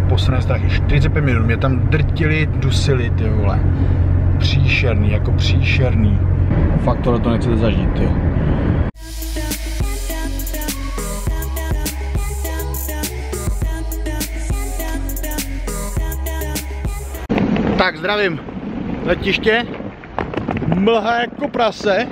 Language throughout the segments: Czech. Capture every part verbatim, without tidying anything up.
posraný strachy. čtyřicet pět minut mě tam drtili, dusili, ty vole. Příšerný, jako příšerný. Fakt tohle to nechcete zažít, jo. Tak zdravím. Letiště. Mlha jako prase.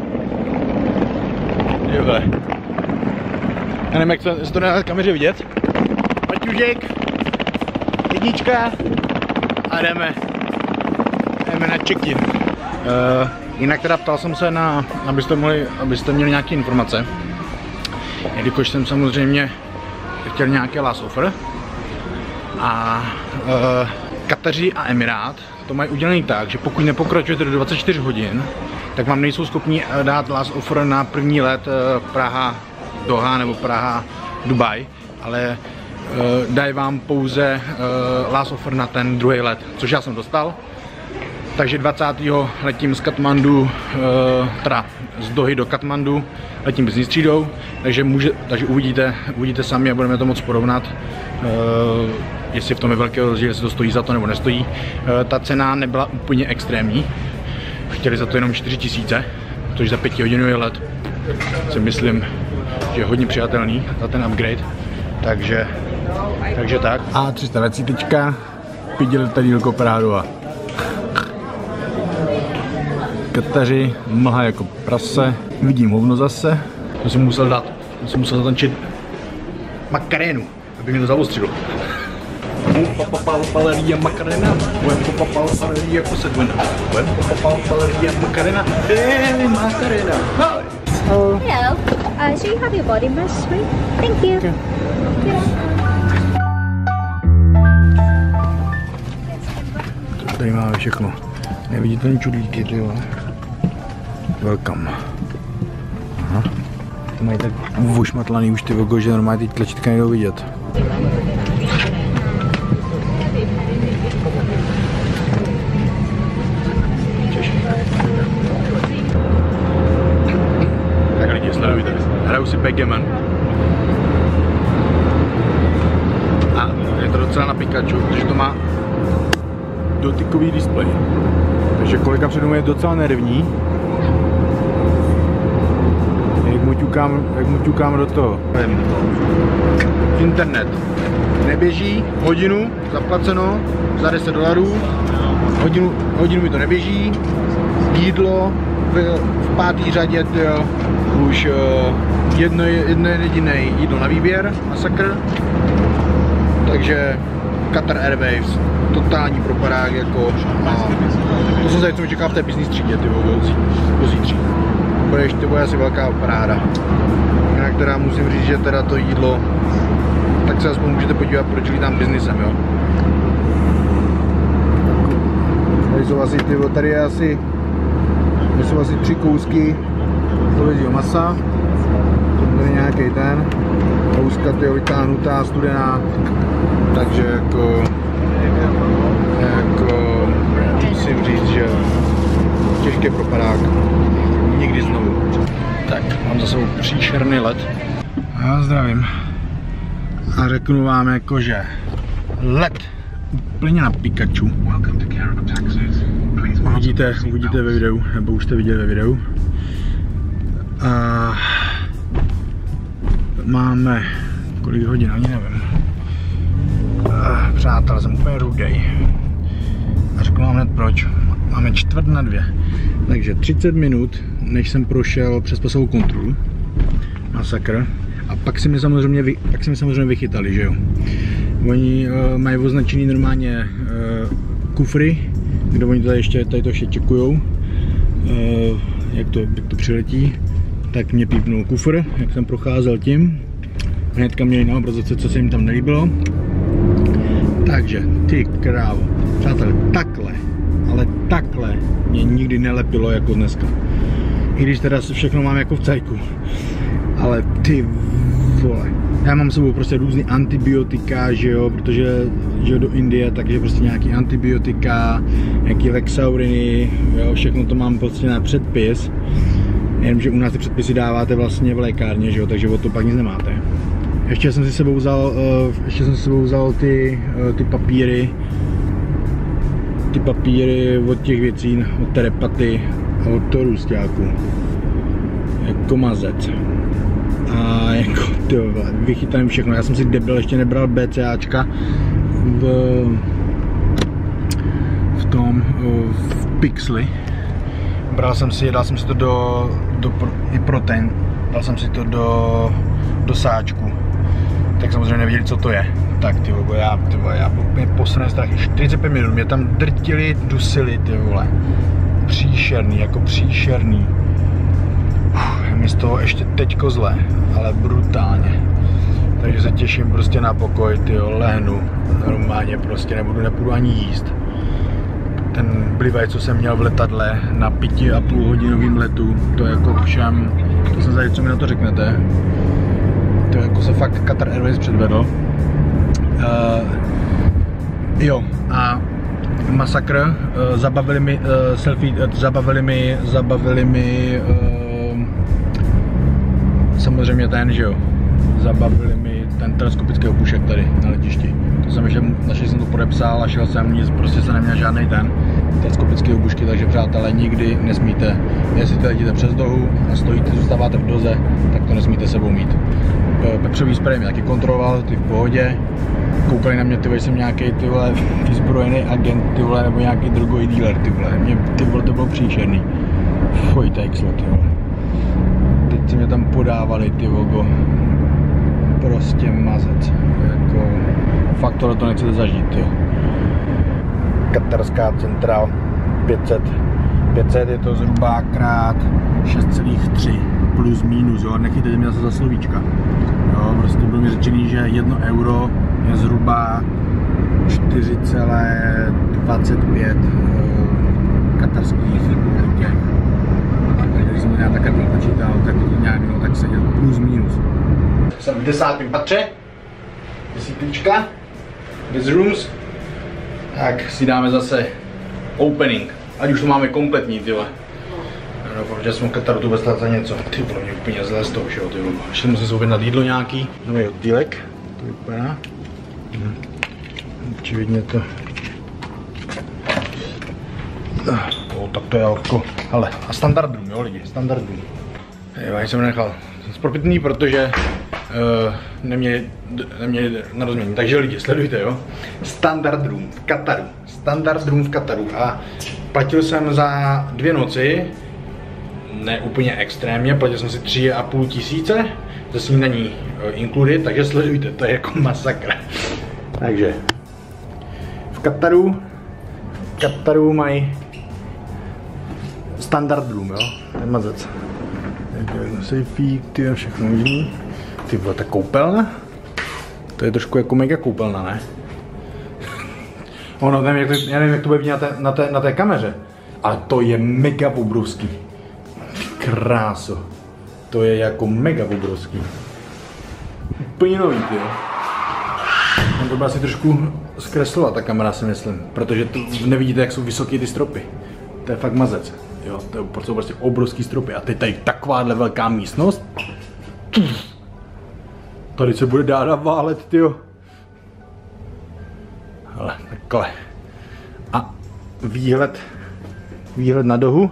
Jové. Já nevím, jak to, jestli to nedá na kameře vidět. Maťužek. Jednička. A jdeme. Jdeme na check-in. Uh, jinak teda ptal jsem se na, abyste, mohli, abyste měli nějaké informace. Jelikož jsem samozřejmě chtěl nějaké last offer. A uh, Kataři a Emirát to mají udělaný tak, že pokud nepokračujete do dvacet čtyři hodin, tak vám nejsou schopni dát last offer na první let Praha Doha nebo Praha Dubaj, ale uh, dají vám pouze uh, last offer na ten druhý let, což já jsem dostal. Takže dvacátého letím z Katmandu, uh, teda z Dohy do Katmandu, letím business třídou, takže, může, takže uvidíte, uvidíte sami a budeme to moc porovnat. Uh, jestli v tom je velký rozdíl, jestli to stojí za to nebo nestojí. E, ta cena nebyla úplně extrémní. Chtěli za to jenom čtyři tisíce, což za pětihodinový let si myslím, že je hodně přijatelný za ten upgrade. Takže, takže tak. A tři sta dvacet, pěti letadílko Prádova. Kataři, mlha jako prase, vidím hovno zase. To jsem musel dát, to jsem musel zatančit makarénu, aby mě to zaostřilo. Papapal paleria macarena, buen papapal paleria posedwena, buen papapal paleria macarena, hey macarena. Hello. Uh, so you have your body mask, right? Thank you. Okay. Tady máme všechno. Neviditelné čudlíky, ty vole. Welcome. Aha. To mají tak vošmatlaný už ty vogo, že normálně ty tlačítka nejdou vidět. Tak lidi, sledujte. Hraju si Backgammon. A je to docela na Pikachu, protože to má dotykový displej. Takže kolega před mnou je docela nervní. Jak mu ťukám, jak mu ťukám do toho. Internet neběží, hodinu zaplaceno za deset dolarů, hodinu, hodinu mi to neběží, jídlo v, v pátý řadě tyjo, už uh, jedno, jedno jediné jídlo na výběr, masakr, takže Qatar Airways, totální propadák jako, no, to jsem se čekal v té business třídě, ty do zítří. To je ještě asi velká paráda. Jinak teda musím říct, že teda to jídlo, tak se aspoň můžete podívat, proč lítám biznisem, jo. Tady jsou asi, ty, tady je asi, tady jsou asi tři kousky hovězího masa. Tady je nějaký ten, kouska tyjo, vytáhnutá, studená, takže jako, jako musím říct, že těžký propadák, nikdy znovu. Tak, mám za sebou příšerný let. Já zdravím. A řeknu vám jako, že let úplně na Pikachu. Uvidíte, uvidíte ve videu, nebo už jste viděli ve videu. A máme, kolik hodin, ani nevím. A přátelé, jsem úplně rudej. A řeknu vám hned proč. Máme čtvrt na dvě. Takže třicet minut, než jsem prošel přes pasovou kontrolu. Masakr. A pak si mi samozřejmě, vy, pak si mi samozřejmě vychytali, že jo. Oni uh, mají označený normálně uh, kufry, kde oni tady ještě tady to ještě čekujou, uh, jak, to, jak to přiletí. Tak mě pípnul kufr, jak jsem procházel tím. Hnedka měli na obrazovce, co se jim tam nelíbilo. Takže, ty krávo, přátelé, takhle, ale takhle mě nikdy nelepilo jako dneska. I když teda všechno mám jako v cajku. Ale ty vole, já mám s sebou prostě různý antibiotika, že jo, protože že jo, do Indie, takže prostě nějaký antibiotika, nějaký Lexauriny, jo, všechno to mám prostě na předpis. Jenomže u nás ty předpisy dáváte vlastně v lékárně, že jo, takže o to pak nic nemáte. Ještě jsem si sebou vzal, uh, ještě jsem si sebou vzal ty, uh, ty papíry, ty papíry od těch věcí, od té repaty a od toho růstáku. Jako mazec. A jako tyjo, vychytám všechno. Já jsem si debil, ještě nebral BCAčka v, v tom, v Pixli. Bral jsem si, dal jsem si to do, do i protein, dal jsem si to do, do sáčku. Tak samozřejmě nevěděli, co to je. Tak ty vole, já, ty vole, já úplně posraný strach. čtyřicet pět minut mě tam drtili, dusili, ty vole. Příšerný, jako příšerný. Uf, mi z toho ještě teďko zle, ale brutálně. Takže se těším prostě na pokoj, tyjo, lehnu. Normálně prostě nebudu, nepůjdu ani jíst. Ten blivaj, co jsem měl v letadle na pěti a půl hodinovým letu, to jako všem, to jsem tady, co mi na to řeknete. To jako se fakt Qatar Airways předvedl. Uh, jo, a masakr, uh, zabavili mi uh, selfie, uh, zabavili mi, zabavili mi uh, samozřejmě ten, že jo, zabavili mi ten teleskopický opušek tady na letišti. To jsem ještě, našel jsem to podepsal a šel jsem, nic, prostě se neměl žádný ten teleskopický obušky, takže přátelé, nikdy nesmíte, jestli to jedete přes dohu a stojíte, zůstáváte v doze, tak to nesmíte sebou mít. Pepřový spray mě taky kontroloval, ty v pohodě, koukali na mě, ty vole, jsem nějaký ty vole vyzbrojený agent, ty vole, nebo nějaký drogový dealer, ty vole, mě, ty vole, to bylo příšerný. Fuj, texlo, ty vole. Teď se mě tam podávali, ty vogo, prostě mazec, jako, fakt tohle to nechcete zažít, jo. Katarská centrál, pět set, pět set je to zhruba krát šest celá tři plus minus, jo, nechytejte mě zase za slovíčka. Jo, prostě bylo mi řečený, že jedno euro je zhruba čtyři celá dvacet pět katarských těch. Když jsem to nějak takhle počítal, tak to nějak bylo tak sedět plus minus. Jsem v desátém patře, desítička, bez rooms, tak si dáme zase opening, ať už to máme kompletní, tyhle. No, protože jsem v Kataru tu bez za něco. Ty vole, mě úplně zle z toho všeho, ty vole. Ještě musím si objednat jídlo nějaký. Nový oddílek, to vypadá. Hm. Očividně to... No, tak to je jako... Hele, a standard room, jo lidi, standard room. Jo, já jsem nechal zpropitný, protože uh, neměli, neměli na rozmění. Takže lidi, sledujte, jo. Standard room v Kataru. Standard room v Kataru. A platil jsem za dvě noci, ne úplně extrémně, platil jsem si tři a půl tisíce, ze snídaní uh, included, takže sledujte, to je jako masakr. Takže v Kataru, v Kataru mají standard room, jo, ten mazec. Safety, ty a všechno možný. Ty vole, ta koupelna? To je trošku jako mega koupelna, ne? Ono, nevím, jak to, já nevím, jak to bude vidět na té, na, té, na té kameře, ale to je mega obrovský. Kráso. To je jako mega obrovský. Úplně nový, ty jo. On to bude asi trošku zkreslovat ta kamera, si myslím, protože tu nevidíte, jak jsou vysoké ty stropy. To je fakt mazec. Jo, to jsou prostě obrovský stropy. A teď tady takováhle velká místnost. Tady se bude dát válet, tyjo. Ale takhle. A výhled, výhled na dohu.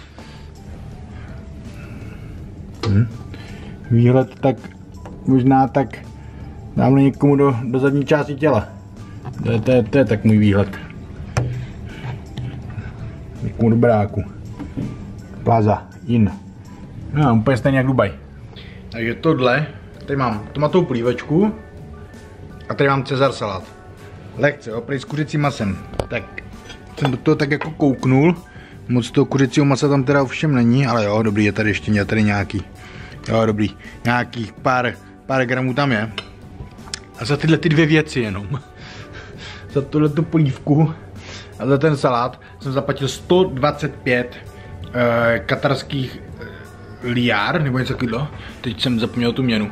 Hm. Výhled tak, možná tak, dámhle někomu do, do zadní části těla. To je, to, je, to je tak můj výhled. Někomu do bráku. Plaza, in. No, úplně stejně jak Dubaj. Takže tohle, tady mám tomatovou plívečku a tady mám Cezar salát. Lehce, opravdu s kuřecím masem. Tak jsem do toho tak jako kouknul. Moc toho kuřecího masa tam teda ovšem není, ale jo, dobrý, je tady ještě je tady nějaký. Jo, dobrý, nějakých pár, pár gramů tam je. A za tyhle ty dvě věci jenom. Za tuhle tu polívku a za ten salát jsem zaplatil sto dvacet pět uh, katarských uh, liár, nebo něco takového. Teď jsem zapomněl tu měnu.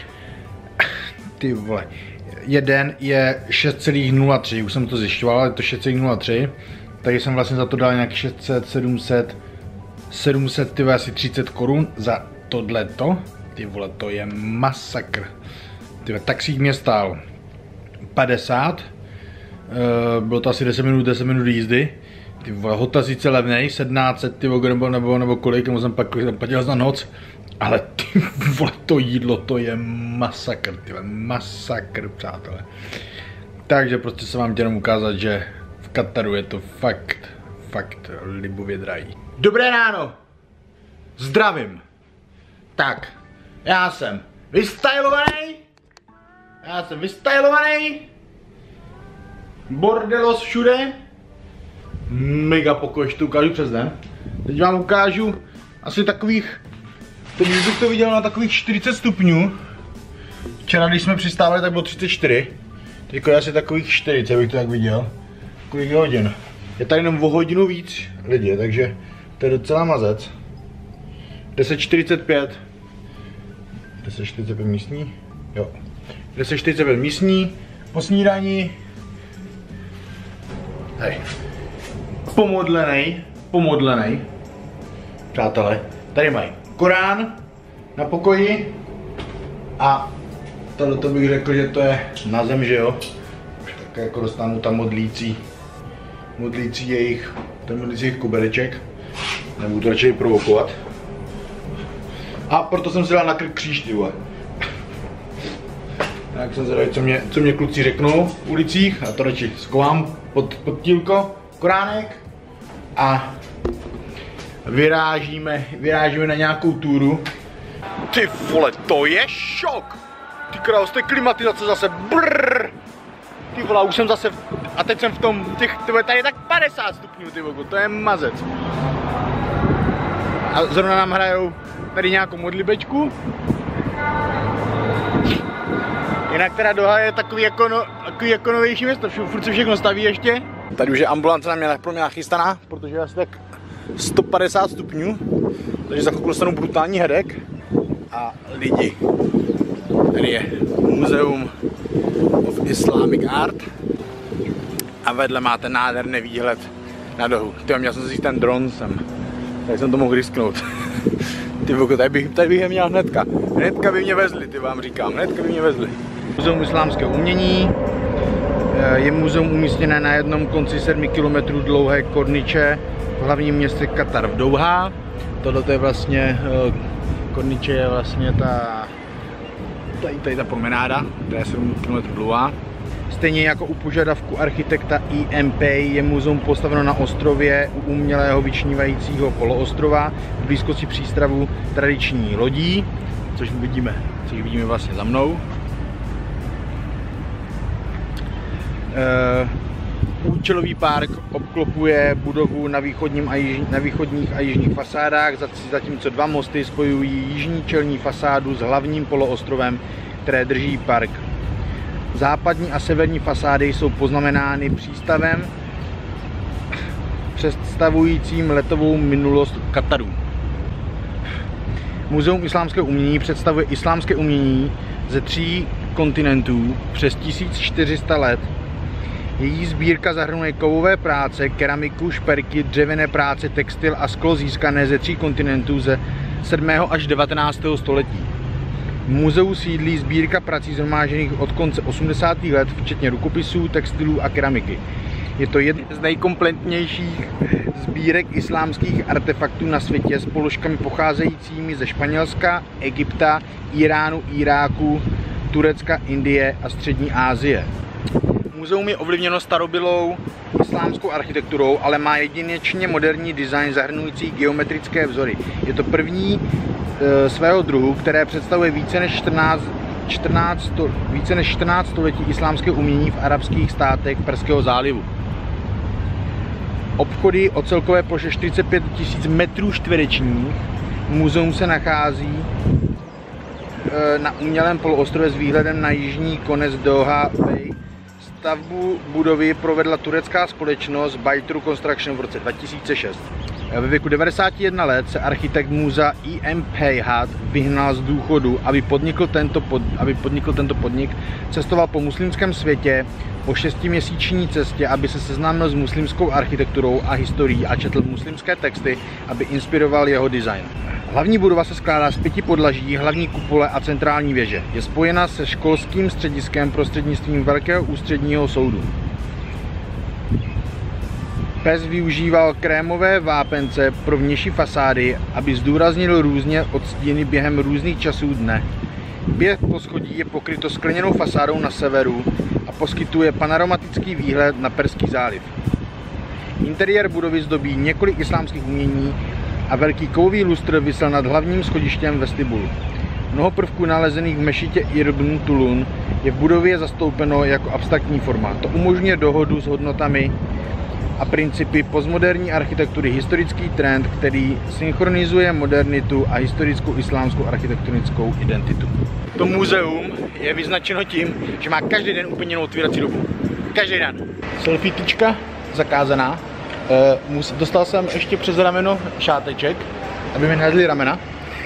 Ty vole. Jeden je šest celá nula tři, už jsem to zjišťoval, je to šest celá nula tři. Takže jsem vlastně za to dal nějak šest set, sedm set, sedm set, ty asi třicet korun za tohleto. Ty vole, to je masakr. Tyhle, taxík mě stál padesát, uh, bylo to asi deset minut, deset minut jízdy. Ty vole, hotel sice levnej, sedmnáct set, ty vole, nebo, nebo, nebo kolik, nebo jsem pak zaplatil za noc. Ale ty vole, to jídlo, to je masakr, ty vole, masakr, přátelé. Takže prostě se vám chtěl jenom ukázat, že v Kataru je to fakt, fakt libově drahý. Dobré ráno, zdravím. Tak, já jsem vystylovaný, já jsem vystylovaný, bordelos všude, mega pokoj, to ukážu přes den. Teď vám ukážu asi takových, teď bych to viděl na takových čtyřicet stupňů. Včera, když jsme přistávali, tak bylo třicet čtyři. Teď je asi takových čtyřicet, bych to tak viděl. Kolik hodin. Je tady jenom o hodinu víc lidí, takže to je docela mazec. deset čtyřicet pět. deset čtyřicet pět místní? Jo. deset čtyřicet pět místní. Po snídani. Hej. Pomodlenej. Pomodlenej. Přátelé. Tady mají Korán na pokoji. A tohle bych řekl, že to je na zem, že jo. Tak jako dostanou tam modlící. Modlící jejich. Ten modlící jejich kobereček. Nebudu to radši provokovat. A proto jsem si dal na krk kříž, ty vole. Tak jsem zvědavý, co mě, co mě kluci řeknou v ulicích. A to radši schovám pod, pod tílko, koránek. A vyrážíme, vyrážíme na nějakou túru. Ty vole, to je šok! Ty krás, to je klimatizace zase, brrr! Ty vole, už jsem zase, a teď jsem v tom, těch, tyhle, tady je tak padesát stupňů, ty vole, to je mazec. A zrovna nám hrajou tady nějakou modlibečku. Jinak teda Doha je takový jako, no, takový jako novější město, furt se všechno staví ještě. Tady už je ambulance na mě pro mě nachystaná, protože je asi tak sto padesát stupňů, takže za chvilku dostanu brutální hedek. A lidi, tady je Muzeum of Islamic Art a vedle máte nádherný výhled na Dohu. Tyjo, měl jsem si ten dron sem, tak jsem to mohl risknout. Ty voko, tady bych, tady bych je měl hnedka. Hnedka by mě vezli, ty vám říkám, hnedka by mě vezli. Muzeum islámského umění je muzeum umístěné na jednom konci sedmi kilometrů dlouhé korniče v hlavním městě Katar v Douhá. Tohle je vlastně, korniče je vlastně ta, tady, tady ta promenáda, která je sedm kilometrů dlouhá. Stejně jako u požadavku architekta E M P je muzeum postaveno na ostrově u umělého vyčnívajícího poloostrova v blízkosti přístavu tradiční lodí, což vidíme, což vidíme vlastně za mnou. Uh, účelový park obklopuje budovu na, východním a již, na východních a jižních fasádách, zatímco dva mosty spojují jižní čelní fasádu s hlavním poloostrovem, které drží park. Západní a severní fasády jsou poznamenány přístavem představujícím letovou minulost Kataru. Muzeum islámského umění představuje islámské umění ze tří kontinentů přes tisíc čtyři sta let. Její sbírka zahrnuje kovové práce, keramiku, šperky, dřevěné práce, textil a sklo získané ze tří kontinentů ze sedmého až devatenáctého století. V muzeu sídlí sbírka prací shromážděných od konce osmdesátých let, včetně rukopisů, textilů a keramiky. Je to jedna z nejkompletnějších sbírek islámských artefaktů na světě s položkami pocházejícími ze Španělska, Egypta, Iránu, Iráku, Turecka, Indie a Střední Asie. Muzeum je ovlivněno starobylou islámskou architekturou, ale má jedinečně moderní design zahrnující geometrické vzory. Je to první e, svého druhu, které představuje více než čtrnáct, čtrnáct, více než čtrnáct století islámského umění v arabských státech Perského zálivu. Obchody o celkové ploše čtyřicet pět tisíc metrů čtverečních. Muzeum se nachází e, na umělém poloostrově s výhledem na jižní konec Doha Bay. Stavbu budovy provedla turecká společnost Baytur Construction v roce dva tisíce šest. Ve věku devadesáti jednoho let se architekt muzea E M Peyhat vyhnal z důchodu, aby podnikl, tento pod, aby podnikl tento podnik. Cestoval po muslimském světě po šestiměsíční cestě, aby se seznámil s muslimskou architekturou a historií a četl muslimské texty, aby inspiroval jeho design. Hlavní budova se skládá z pěti podlaží, hlavní kupole a centrální věže. Je spojena se školským střediskem prostřednictvím velkého ústředního soudu. Pes využíval krémové vápence pro vnější fasády, aby zdůraznil různě odstíny během různých časů dne. Pět poschodí je pokryto skleněnou fasádou na severu a poskytuje panoramatický výhled na Perský záliv. Interiér budovy zdobí několik islámských umění a velký kovový lustr visel nad hlavním schodištěm vestibulu. Mnoho prvků nalezených v mešitě Ibn Tulun je v budově zastoupeno jako abstraktní forma. To umožňuje dohodu s hodnotami a principy postmoderní architektury, historický trend, který synchronizuje modernitu a historickou islámskou architektonickou identitu. To muzeum je vyznačeno tím, že má každý den úplně jinou otvírací dobu. Každý den. Selfie tyčka zakázaná. E, dostal jsem ještě přes rameno šáteček, aby mi nehazly ramena.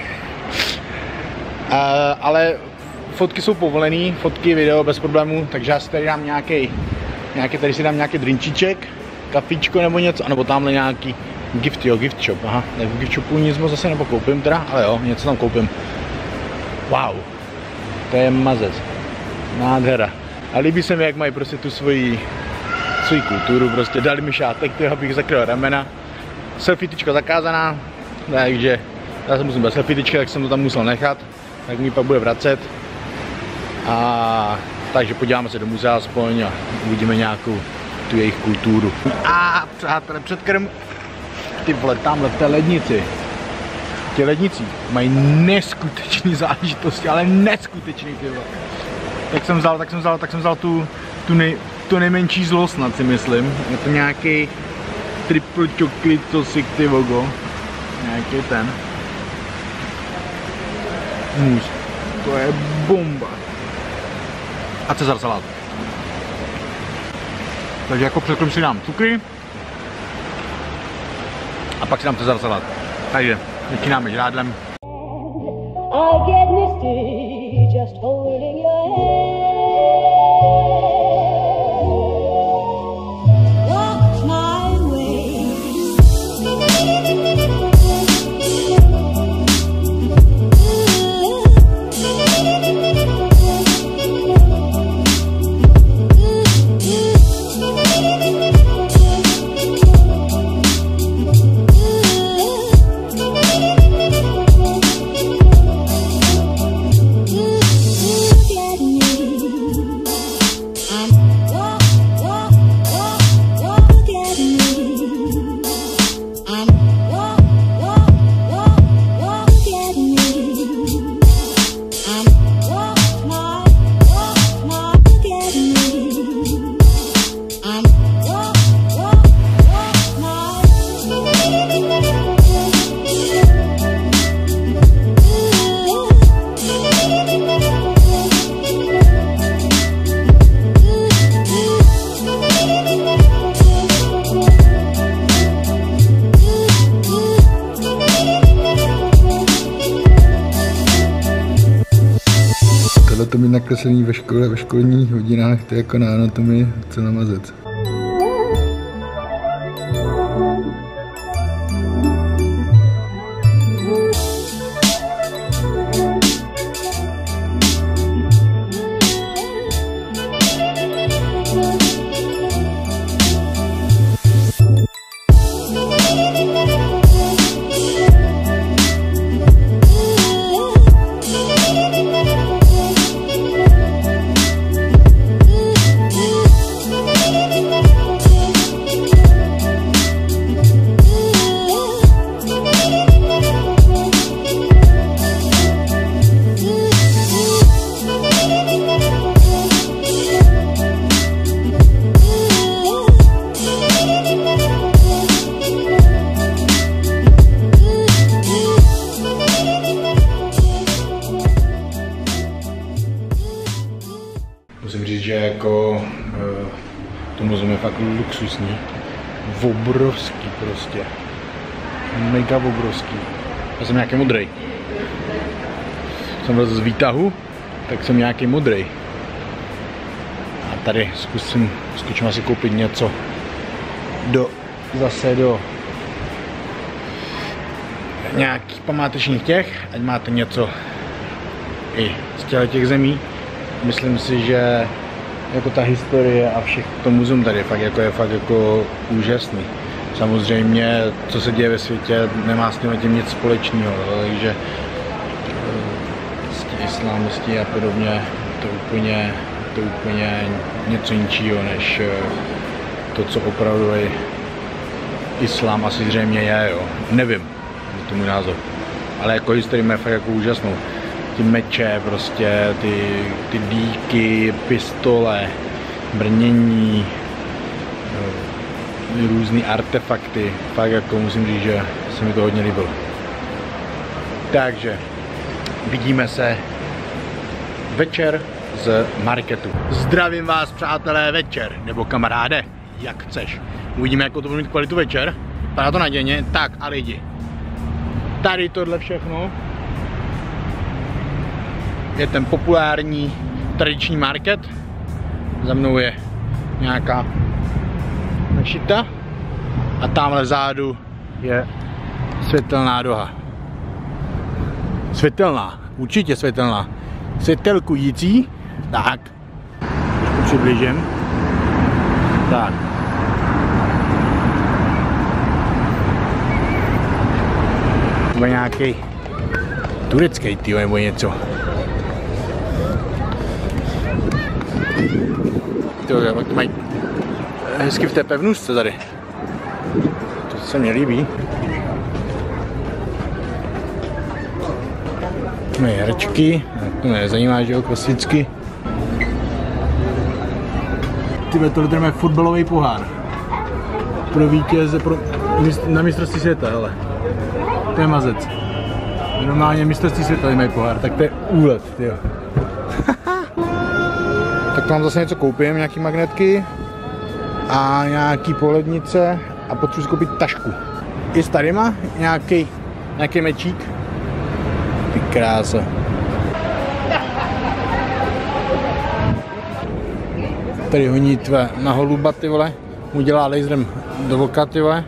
E, ale fotky jsou povolený, fotky, video bez problémů, takže já si tady dám nějaký, nějaký tady si dám nějaký drinčíček, kafičko nebo něco, nebo tamhle nějaký gift, jo, gift shop, aha, ne, v gift shopu nic moc zase nepokoupím teda, ale jo, něco tam koupím. Wow, to je mazec, nádhera. A líbí se mi, jak mají prostě tu svoji, svoji kulturu, prostě dali mi šátek, toho abych zakryl ramena. Selfie tyčka zakázaná, takže já se musím bez selfie tyčky, tak jsem to tam musel nechat, tak mi pak bude vracet. A takže podíváme se do muzea aspoň a uvidíme nějakou tu jejich kulturu. A přátelé, předkrm, ty vole, tamhle v té lednici, ty lednici mají neskutečné záležitosti, ale neskutečný, ty vole. Tak jsem vzal, tak jsem vzal, tak jsem vzal tu, tu, nej, tu nejmenší zlo snad si myslím. Je to nějaký triple chocolate tosik, ty vogo. Nějaký ten. Mus. To je bomba. A Cezar salát. Takže jako předkrm si dám cukry a pak si dám Cezar salát. Takže začínáme žrádlem. To mít nakreslený ve škole, ve školních hodinách, to je jako na anatomii, co na mazec. Musím říct, že jako to muzeum je fakt luxusní, obrovský prostě, mega obrovský. Já jsem nějaký modrej. Jsem vlez z výtahu, tak jsem nějaký modrej. A tady zkusím, zkusím asi koupit něco do, zase do nějakých památečních těch, ať máte něco i z těch zemí. Myslím si, že jako ta historie a všechno to muzeum tady fakt jako je fakt jako úžasný. Samozřejmě, co se děje ve světě, nemá s tím nic společného, takže islámisti a podobně, to úplně, to úplně něco jiného, než to, co opravdu je islám asi zřejmě je, jo. Nevím, je to můj názor. Ale jako historii má fakt jako úžasnou. Ty meče, prostě, ty, ty dýky, pistole, brnění, různý artefakty. Fakt jako musím říct, že se mi to hodně líbilo. Takže vidíme se večer z marketu. Zdravím vás, přátelé, večer, nebo kamaráde, jak chceš. Uvidíme, jakou to bude mít kvalitu večer. Vypadá to nadějně. Tak a lidi. Tady tohle všechno je ten populární tradiční market. Za mnou je nějaká mešita a tamhle vzadu je světelná doha. Světelná, určitě světelná. Světelkující. Tak. Trošku přiblížím. Tak. To je nějaký turecký tyjo, nebo něco. To je, to mají hezky v té pevnůstce tady. To se mně líbí. Mají hračky, to mě nezajímá, že jo, klasicky. Tyhle, tohle tady mají fotbalový pohár. Pro vítěze, pro, na mistrovství světa, hele. To je mazec. Normálně mistrovství světa mají pohár, tak to je úlet, tyjo. Tak tam zase něco koupím, nějaký magnetky a nějaký pohlednice a potřebuji koupit tašku. I s tadyma nějaký, nějaký mečík. Ty krása. Tady honí tvé na holuba, ty vole. Mu dělá laserem do voka, ty vole.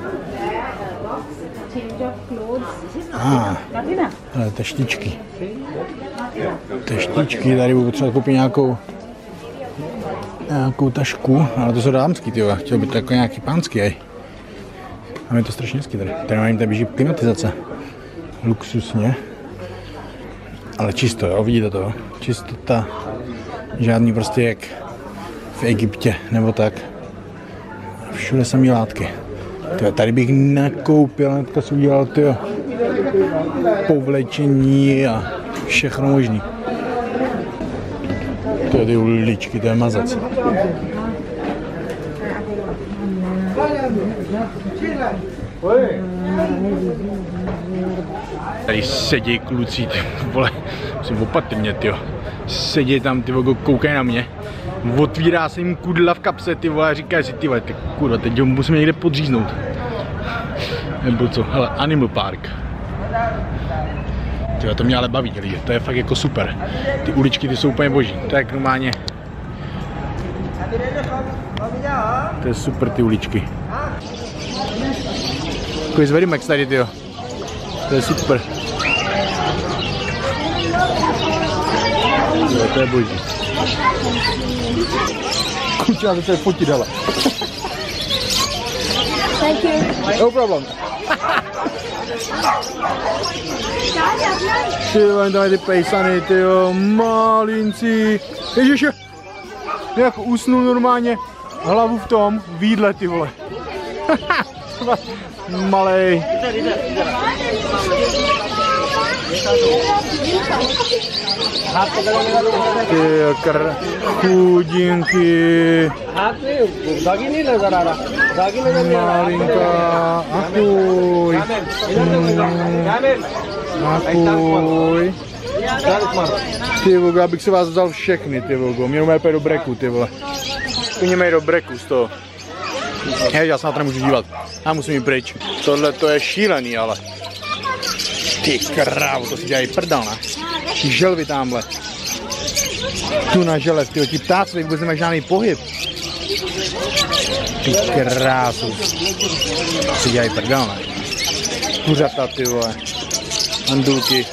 Ah, ale teštičky. Teštičky, tady budu potřebovat koupit nějakou nějakou tašku, ale to jsou dámský, ty vole. Chtěl by to jako nějaký pánský, aj. A je to strašně hezký tady. Tady mám tady běží klimatizace. Luxusně. Ale čisto, jo, vidíte to, jo? Čistota. Žádný prostě jak v Egyptě, nebo tak. Všude samý látky. Tyjo, tady bych nakoupil, hnedka si udělal, tyjo, povlečení a všechno možný. To je ty uličky, to je mazec. Tady sedí kluci, ty vole, musím opatrně, tyjo. Sedí tam, ty vole, koukají na mě. Otvírá se jim kudla v kapse, ty vole, a říkají si, ty vole, ty kurva, teď ho musíme někde podříznout. Nebo co, hele, Animal Park. Tyjo, to mě ale baví, lidi, to je fakt jako super. Ty uličky, ty jsou úplně boží, to je normálně. To je super, ty uličky. Takový zvedimex tady, tyjo. To je super. Jo, to je boží. Kuča, to se fotit, hele. Thank you. No problem. Tyjo, tady ty pejsany, tyjo, malinci. Ježiši, jak usnul normálně, hlavu v tom, v jídle, ty vole. Malej. Tyjo, kr... chudinky. Malinka. Ahoj. Ahoj. Ty vogo, já bych si vás vzal všechny, ty vogo. Mě umí do breku, ty vole. Mě mají do breku z toho. Hej, já se na to nemůžu dívat. Já musím jít pryč. Tohle to je šílený, ale. Ty krávo, to si dělají prdel, ne? Ty želvy tamhle. Tu na želev, tyjo, ti ptáci vůbec nemají žádný pohyb. Ty krásu. To si dělají prdel, ne? kuřata, ty vole. Andulky.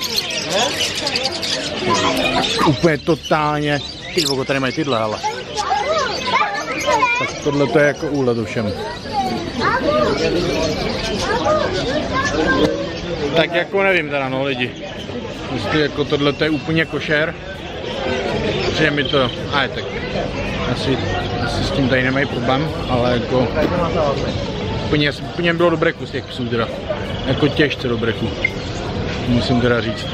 Úplně totálně. Ty vole, tady mají tyhle, ale. Tak tohle to je jako úlet ovšem. Tak jako nevím teda, no lidi. Jestli jako tohle to je úplně košer. Přijde mi to, aj tak. Asi, asi s tím tady nemají problém, ale jako úplně, úplně bylo do breku z těch psů teda. Jako těžce do breku. Musím teda říct.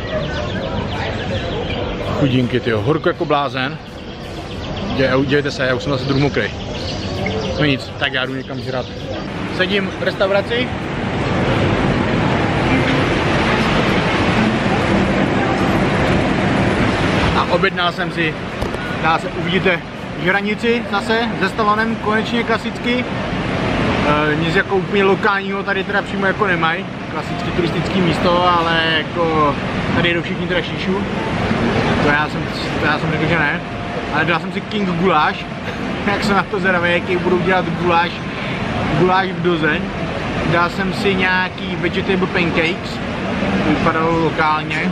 Chudinky, tyjo. Horko jako blázen. Dějte se, já už jsem zase druh mokrý. No nic, tak já jdu někam žrat. Sedím v restauraci. A objednal jsem si, dá se, uvidíte, žranici zase se Stalonem, konečně klasicky. E, nic jako úplně lokálního tady teda přímo jako nemají. Klasicky turistické místo, ale jako tady jdou všichni teda šíšu. To já jsem, to já jsem řekl, že ne. Ale dal jsem si King guláš. Jak jsem na to zvědavý, jaký budou dělat guláš, guláš v doze. Dal jsem si nějaký vegetable pancakes, to vypadalo lokálně.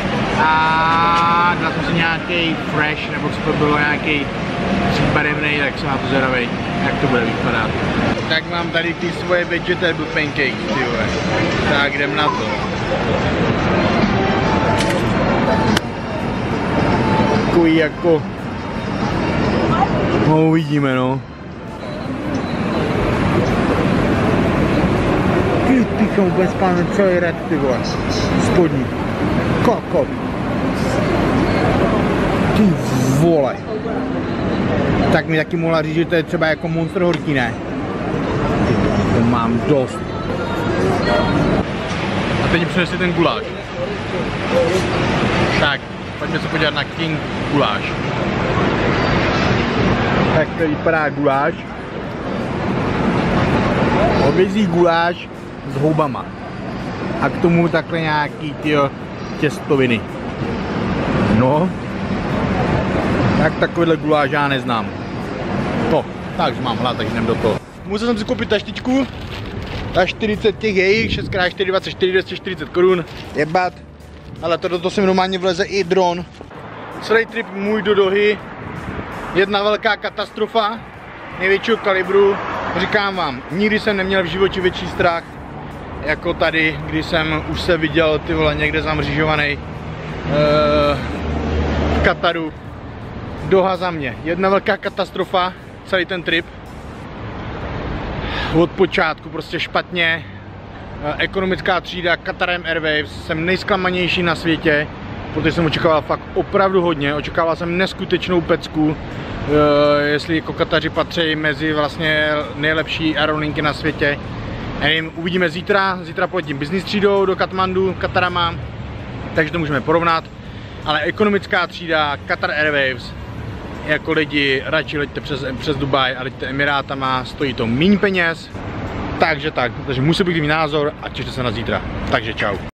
A dal jsem si nějaký fresh, nebo co to bylo, nějaký barevný, tak jsem na to zvědavý, jak to bude vypadat. Tak mám tady ty svoje vegetable pancakes, ty vole. Tak jdem na to. Takový jako... No uvidíme, no. Ty píchám úplně spálně celý red, ty vole. Spodní. Kokot. Ty vole. Tak mi taky mohla říct, že to je třeba jako Monster horký, ne? To mám dost. A teď mi přinesli ten guláš. Tak, pojďme se podívat na King guláš. Tak to vypadá guláš. Hovězí guláš s houbama. A k tomu takhle nějaký tyjo, těstoviny. No. Tak takovýhle guláš já neznám. To, tak mám hlad, takže jdem do toho. Musel jsem si koupit taštičku. Ta čtyřicet těch jejich, šest krát čtyři, dvacet čtyři, dvě stě čtyřicet korun. Jebat. Ale to do toho se mi normálně vleze i dron. Celý trip můj do Dohy. Jedna velká katastrofa, největšího kalibru. Říkám vám, nikdy jsem neměl v životě větší strach jako tady, když jsem už se viděl ty vole někde zamřížovaný uh, v Kataru. Doha za mě. Jedna velká katastrofa, celý ten trip. Od počátku prostě špatně. Uh, ekonomická třída Qatar Airways, jsem nejzklamanější na světě. Protože jsem očekával fakt opravdu hodně, očekával jsem neskutečnou pecku, e, jestli jako Kataři patří mezi vlastně nejlepší aerolinky na světě. Nevím, uvidíme zítra, zítra pojedím business třídou do Katmandu, Katarama, takže to můžeme porovnat. Ale ekonomická třída Qatar Airways, jako lidi radši leďte přes, přes Dubaj a leďte Emirátama, stojí to míň peněz. Takže tak, takže musí být mý názor a těšte se na zítra. Takže čau.